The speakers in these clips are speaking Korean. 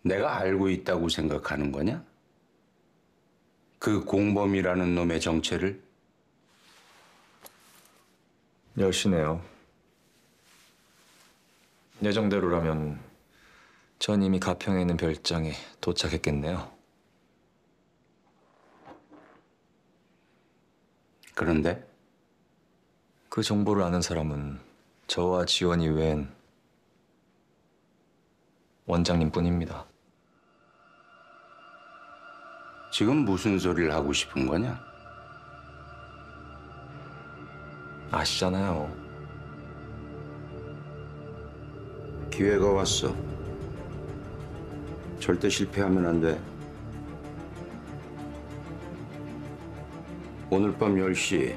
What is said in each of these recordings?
내가 알고 있다고 생각하는 거냐? 그 공범이라는 놈의 정체를? 여시네요. 예정대로라면 전 이미 가평에 있는 별장에 도착했겠네요. 그런데 그 정보를 아는 사람은 저와 지원이 외엔 원장님뿐입니다. 지금 무슨 소리를 하고 싶은 거냐? 아시잖아요. 기회가 왔어. 절대 실패하면 안 돼. 오늘 밤 10시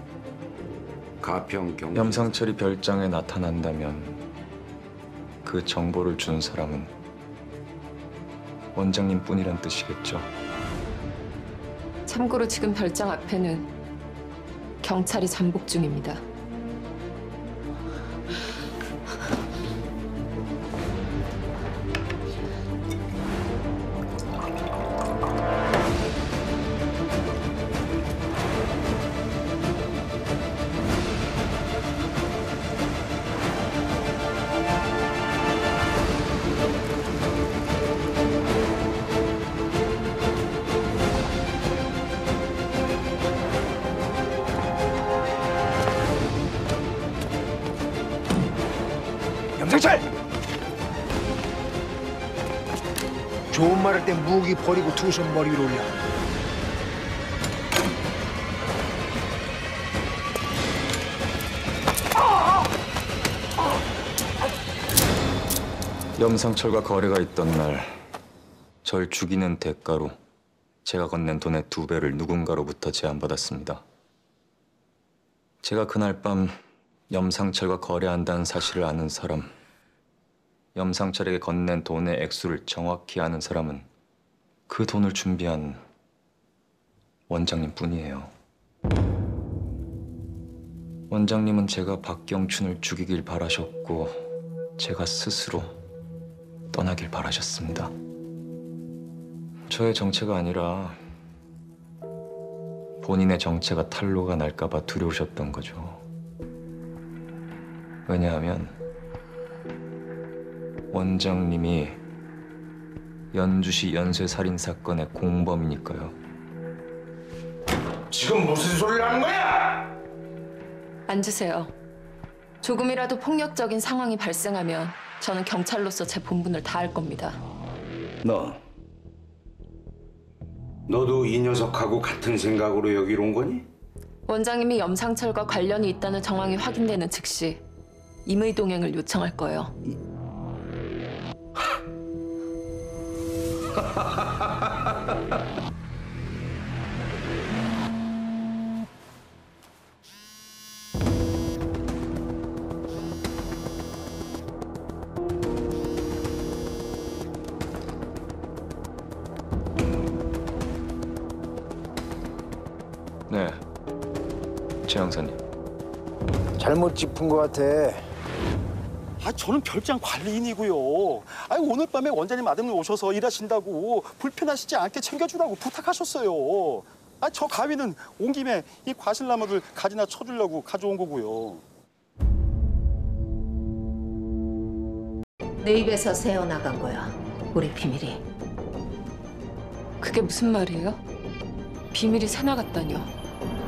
가평 경 염상철이 별장에 나타난다면 그 정보를 준 사람은 원장님뿐이란 뜻이겠죠. 참고로 지금 별장 앞에는 경찰이 잠복 중입니다. 염상철! 좋은 말 할 땐 무기 버리고 두 손 머리 위로 올려. 염상철과 거래가 있던 날, 절 죽이는 대가로 제가 건넨 돈의 2배를 누군가로부터 제안받았습니다. 제가 그날 밤 염상철과 거래한다는 사실을 아는 사람, 염상철에게 건넨 돈의 액수를 정확히 아는 사람은 그 돈을 준비한 원장님뿐이에요. 원장님은 제가 박경춘을 죽이길 바라셨고 제가 스스로 떠나길 바라셨습니다. 저의 정체가 아니라 본인의 정체가 탄로가 날까 봐 두려우셨던 거죠. 왜냐하면 원장님이 연주시 연쇄살인 사건의 공범이니까요. 지금 무슨 소리를 하는 거야? 앉으세요. 조금이라도 폭력적인 상황이 발생하면 저는 경찰로서 제 본분을 다할 겁니다. 너도 이 녀석하고 같은 생각으로 여기로 온 거니? 원장님이 염상철과 관련이 있다는 정황이 확인되는 즉시 임의 동행을 요청할 거예요. 네, 최 형사님. 잘못 짚은 것 같아. 저는 별장 관리인이고요. 오늘 밤에 원장님 아드님 오셔서 일하신다고 불편하시지 않게 챙겨주라고 부탁하셨어요. 저 가위는 온 김에 이 과실나무를 가지나 쳐주려고 가져온 거고요. 내 입에서 새어나간 거야, 우리 비밀이. 그게 무슨 말이에요? 비밀이 새나갔다뇨.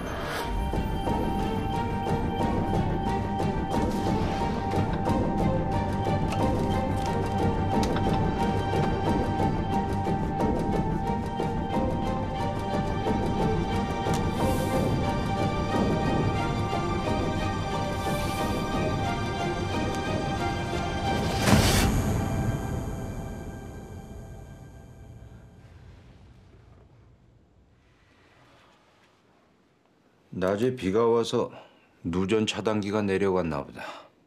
낮에 비가 와서 누전 차단기가 내려갔나 보다.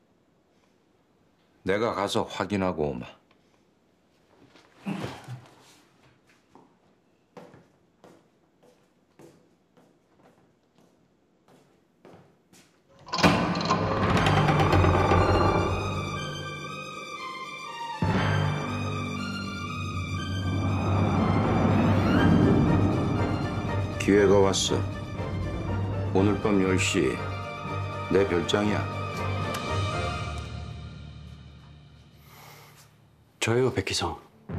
내가 가서 확인하고 오마. 기회가 왔어. 오늘 밤 10시 내 별장이야. 저예요, 백희성.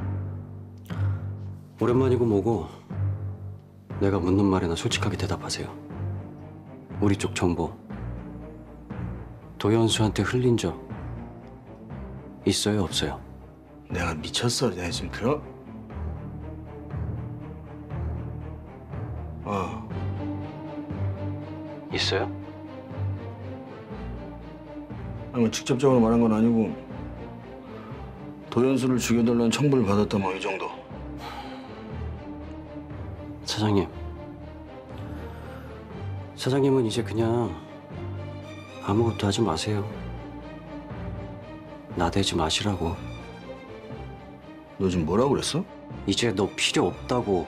오랜만이고 뭐고 내가 묻는 말에나 솔직하게 대답하세요. 우리 쪽 정보 도연수한테 흘린 적 있어요, 없어요? 내가 미쳤어, 내가 지금 그런. 있어요? 아니 뭐 직접적으로 말한 건 아니고 도연수를 죽여달라는 청부를 받았다 뭐 이 정도. 사장님은 이제 그냥 아무것도 하지 마세요. 나대지 마시라고. 너 지금 뭐라고 그랬어? 이제 너 필요 없다고.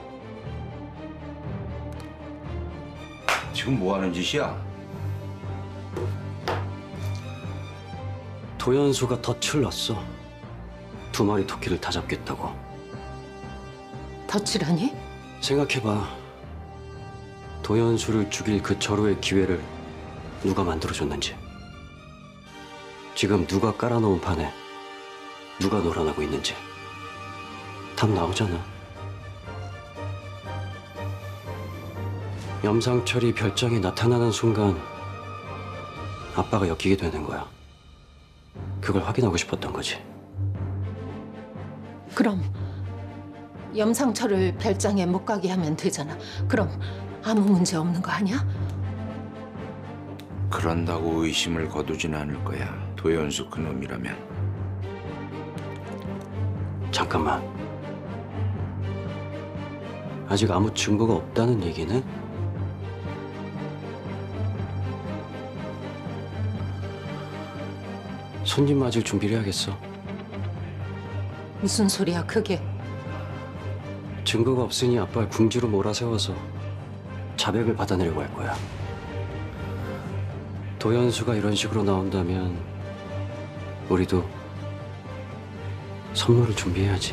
지금 뭐 하는 짓이야? 도연수가 덫을 놨어. 2마리 토끼를 다 잡겠다고. 덫이라니? 생각해봐. 도연수를 죽일 그 절호의 기회를 누가 만들어줬는지. 지금 누가 깔아놓은 판에 누가 놀아나고 있는지 답 나오잖아. 염상철이 별장에 나타나는 순간 아빠가 엮이게 되는 거야. 그걸 확인하고 싶었던 거지. 그럼 염상철을 별장에 못 가게 하면 되잖아. 그럼 아무 문제 없는 거 아니야? 그런다고 의심을 거두진 않을 거야. 도연수 그놈이라면. 잠깐만. 아직 아무 증거가 없다는 얘기는? 손님 맞을 준비를 해야겠어. 무슨 소리야 그게? 증거가 없으니 아빠를 궁지로 몰아세워서 자백을 받아내려고 할 거야. 도연수가 이런 식으로 나온다면 우리도 선물을 준비해야지.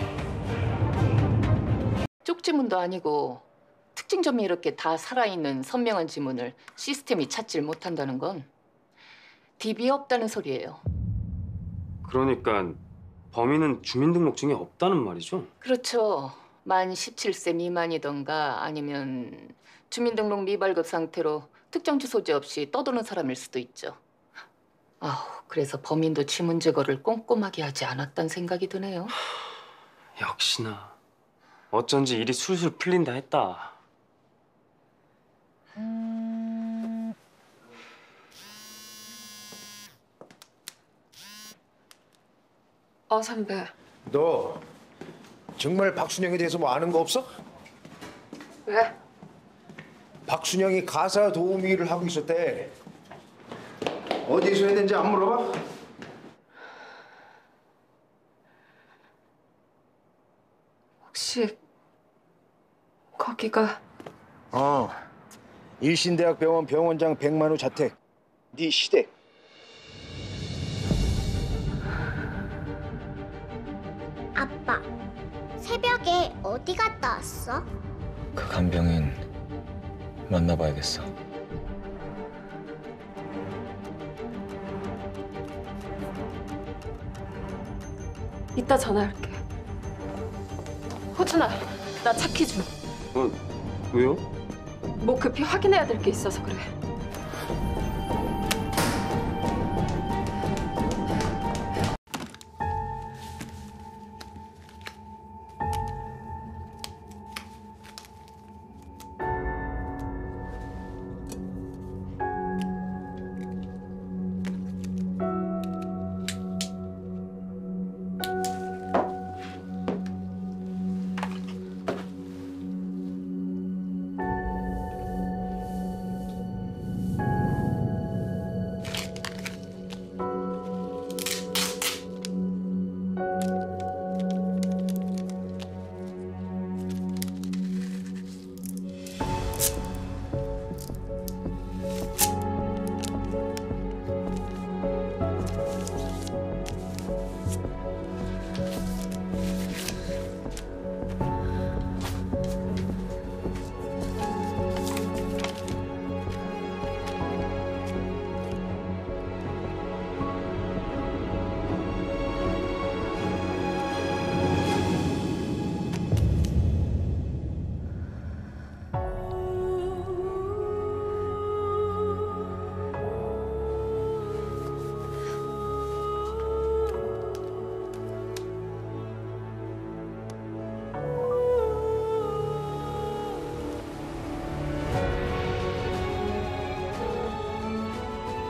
쪽지문도 아니고 특징점이 이렇게 다 살아있는 선명한 지문을 시스템이 찾질 못한다는 건 DB에 없다는 소리예요. 그러니까 범인은 주민등록증에 없다는 말이죠? 그렇죠. 만 17세 미만이던가 아니면 주민등록 미발급 상태로 특정 주소지 없이 떠도는 사람일 수도 있죠. 그래서 범인도 지문 제거를 꼼꼼하게 하지 않았단 생각이 드네요. 역시나 어쩐지 일이 술술 풀린다 했다. 선배. 너 정말 박순영에 대해서 뭐 아는 거 없어? 왜? 박순영이 가사 도우미 일을 하고 있었대. 어디서 해야 되는지 안 물어봐? 혹시 거기가 일신대학병원 병원장 백만우 자택. 네 시댁. 아빠, 새벽에 어디 갔다 왔어? 그 간병인 만나봐야겠어. 이따 전화할게. 호준아, 나 차키 좀. 왜요? 뭐 급히 확인해야 될 게 있어서 그래.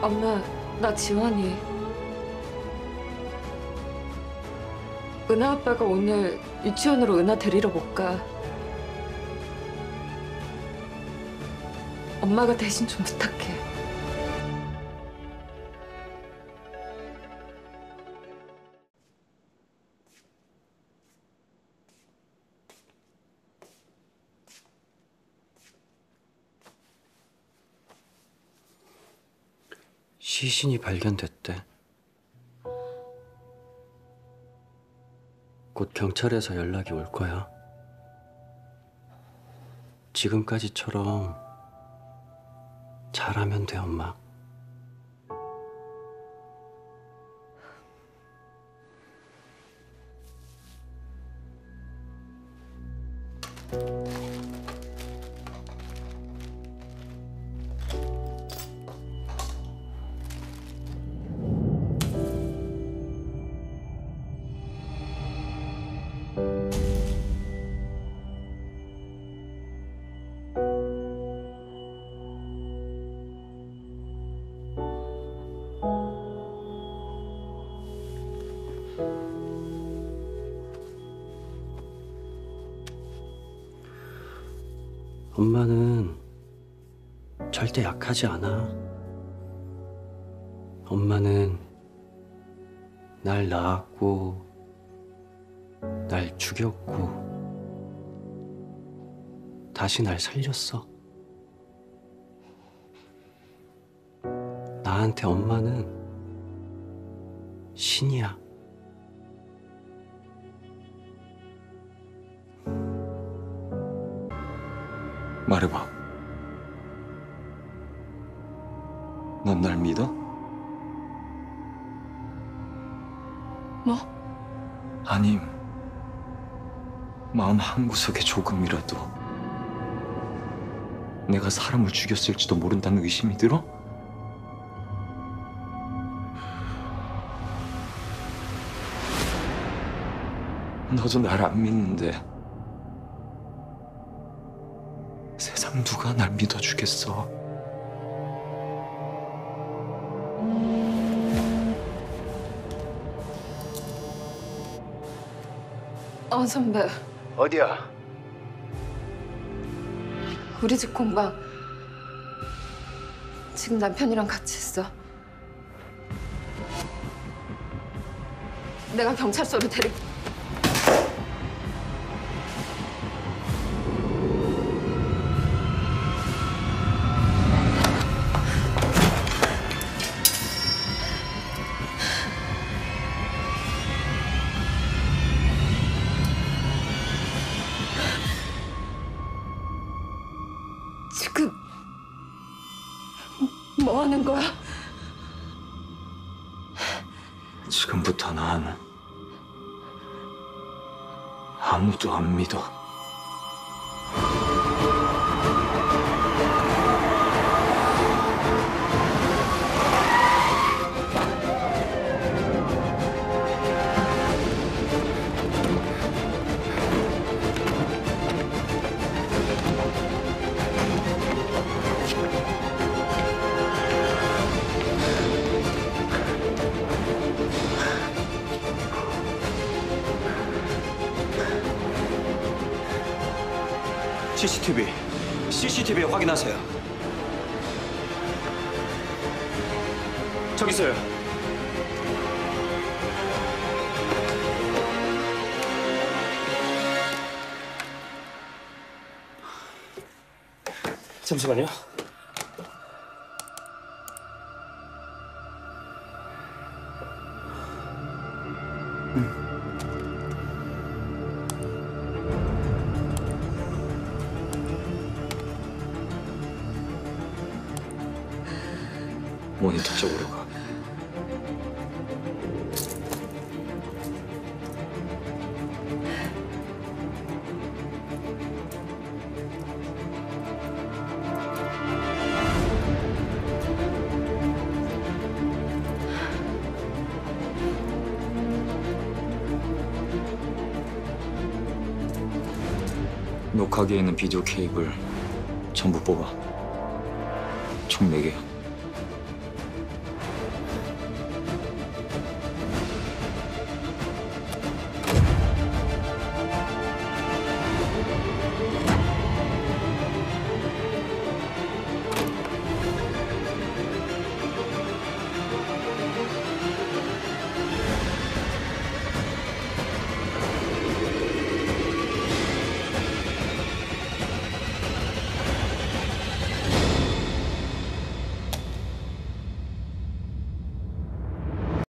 엄마, 나 지원이. 은하 아빠가 오늘 유치원으로 은하 데리러 못 가. 엄마가 대신 좀 부탁해. 시신이 발견됐대. 곧 경찰에서 연락이 올 거야. 지금까지처럼 잘하면 돼, 엄마. 엄마는 절대 약하지 않아. 엄마는 날 낳았고, 날 죽였고, 다시 날 살렸어. 나한테 엄마는 신이야. 말해봐. 넌 날 믿어? 뭐? 아님, 마음 한구석에 조금이라도 내가 사람을 죽였을지도 모른다는 의심이 들어? 너도 날 안 믿는데 세상 누가 날 믿어주겠어? 선배. 어디야? 우리 집 공방. 지금 남편이랑 같이 있어. 내가 경찰서로 데리고. 지금 뭐 하는 거야? 지금부터 난 아무도 안 믿어. CCTV 확인하세요. 저기 있어요. 잠시만요. 모니터 쪽으로 가. 녹화기에 있는 비디오 케이블 전부 뽑아. 총 4개.